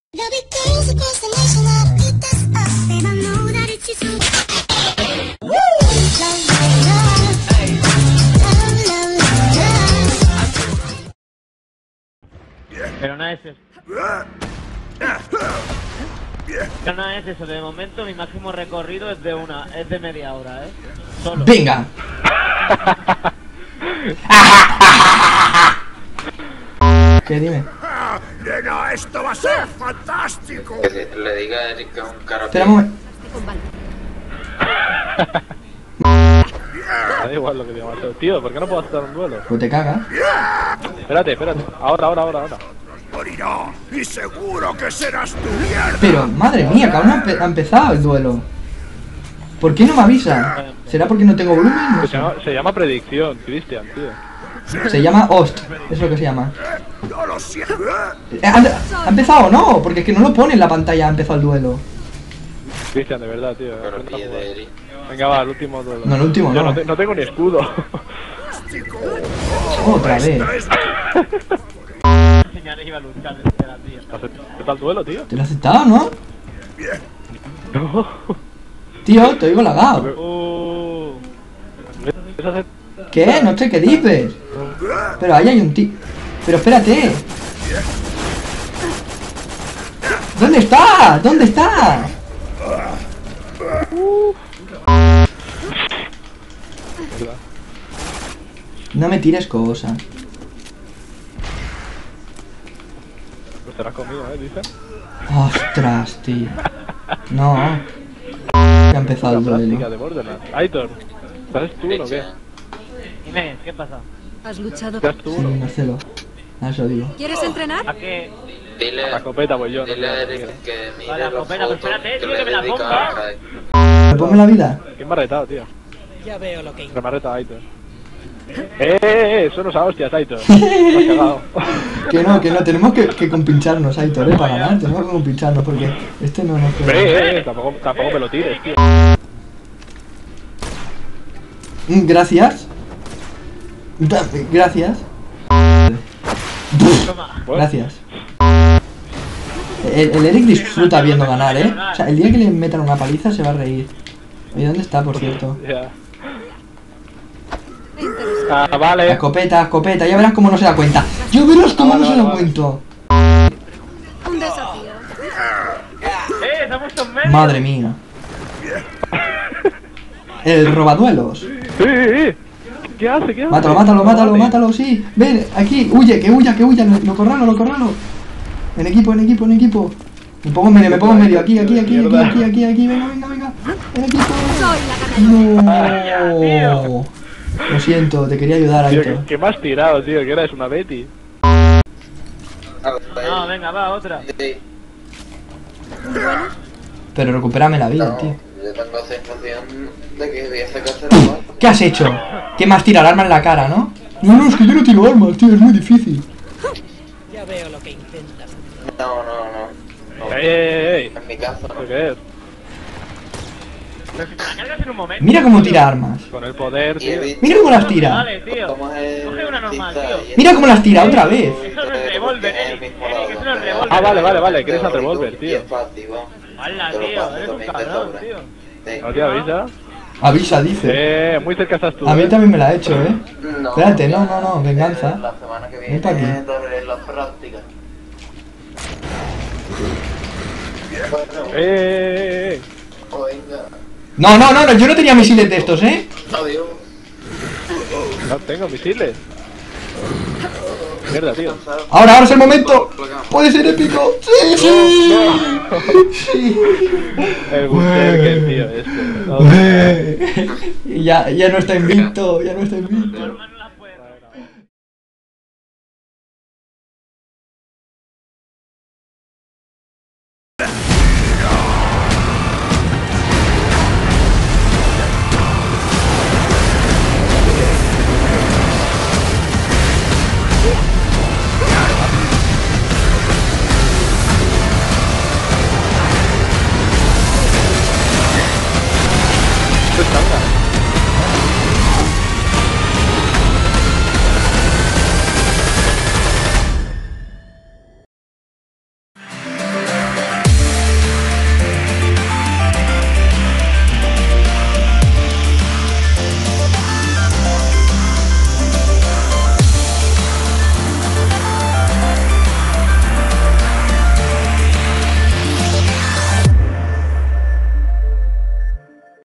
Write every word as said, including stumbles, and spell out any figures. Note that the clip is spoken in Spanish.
Pero nada es eso. Pero nada es eso, de momento mi máximo recorrido es de una, es de media hora, eh. Solo. ¡Venga! ¿Qué? Dime. Nena, esto va a ser fantástico. Que le diga a Eric que es un cara. Espera un momento. Da igual lo que diga Mateo. Tío, ¿por qué no puedo hacer un duelo? Pues te cagas. Espérate, espérate. Ahora, ahora, ahora, ahora. Morirá y seguro que serás tu mierda. Pero, madre mía, que aún no ha, empe- ha empezado el duelo. ¿Por qué no me avisa? ¿Será porque no tengo volumen? No Se sé. llama, se llama predicción, Cristian, tío. Se llama Host, es lo que se llama. No lo siento. Eh, ¿Ha, ha empezado o no? Porque es que no lo pone en la pantalla, ha empezado el duelo. Cristian, de verdad, tío. Pero aprende a pide jugar. de Eric. Venga, va, el último duelo. No, el último Yo no. no, te- no tengo ni escudo. Otra vez. Señales iba a luchar desde la tía. ¿Qué tal el duelo, tío? ¿Te lo has aceptado, no? No. Tío, te oigo lagado. Uh. ¿Eso hace- ¿Qué? No sé qué dices. Pero ahí hay un tío. Pero espérate. ¿Dónde está? ¿Dónde está? No me tires cosas. Pues te lo has comido, ¿eh? Dice. Ostras, tío. No. Ya ha empezado el La plástica duelo. de Borderlands. Aitor, ¿sabes tú o qué? Inés, ¿qué pasa? ¿Has luchado? ¿Sabes tú Sí, o no? Marcelo. A eso digo. ¿Quieres entrenar? ¿A qué? Dile, La escopeta voy yo, no dile a quiero, Eric no que mire Vale, las espera, fotos espérate, que tío, le que me la dedica ponga. a Kai. Ponme la vida. ¿Quién me ha retado, tío? Ya veo lo que Que me ha retado Aitor. ¡Eh, eh, eh! Eso no es a hostias, Aitor. Me has cagado. Que no, que no, tenemos que, que compincharnos, Aitor, eh, para ganar, tenemos que compincharnos porque este no nos Hombre, puede. eh, eh, tampoco, tampoco me lo tires, tío. Mm, Gracias. Da- Gracias. Toma. Gracias. El, el Eric disfruta viendo ganar, eh. O sea, el día que le metan una paliza se va a reír. ¿Y dónde está, por cierto? Ya. Ah, vale. Escopeta, escopeta, ya verás cómo no se da cuenta. Ya verás cómo Ah, no vale, se da vale, cuenta. Un desafío. ¡Eh, se ha puesto en medio! Madre mía. El robaduelos. Sí, sí, sí. ¿Qué hace? ¿Qué hace? Mátalo, mátalo, mátalo, Vale. mátalo, sí. Ven, aquí, huye, que huya, que huya, lo, lo corralo, lo corralo. En equipo, en equipo, en equipo. Me pongo en medio, me pongo en medio, aquí, aquí, aquí, aquí, aquí, aquí, aquí, venga, venga, venga. En equipo. Soy la ganadora. No. Lo siento, te quería ayudar, Tío, Aitor. ¿qué, qué me has tirado, tío? Que eres una Betty. No, venga, va, otra. Sí, Pero recupérame la vida, no, tío. yo tengo sensación de que voy a sacar igual. ¿Qué has hecho? ¿Qué más tirar arma en la cara, no? No, no, es que yo no tiro armas, tío, es muy difícil. Ya veo lo que intentas. No, no, no. no. ¡Ey, ey, ey! En mi caso, ¿Esto no. qué es? Pero si te la cargas en un momento. Mira cómo tira armas. Con el poder, Y he tío. visto Mira cómo las tira. Vale, tío. cómo es Coge una normal, pista tío. y Mira cómo las tira otra vez. Eso no es revólver, Eric. Eric, eso no es revólver. Ah, vale, vale, vale, quieres al revólver, Y tío. es fácil, vamos. Hala, Te lo tío, paso eres un también de cabrón, sobra. tío. Sí. ¿No te avisa? Avisa, dice. Eh, muy cerca estás tú. A mí eh. también me la ha hecho, eh. No, Espérate, no, no, no, venganza. La semana que Ven pa' aquí. viene daré las prácticas. Bueno, Eh, eh, eh. o venga. No, no, no, no, yo no tenía misiles de estos, eh. Adiós. No tengo misiles. Mierda, tío. Ahora, ahora es el momento. Puede ser épico. Sí, sí. Sí. El Berserker, tío, este. Y ya, ya no está invicto, ya no está invicto. Tu hermano la puede. Esto es tanga.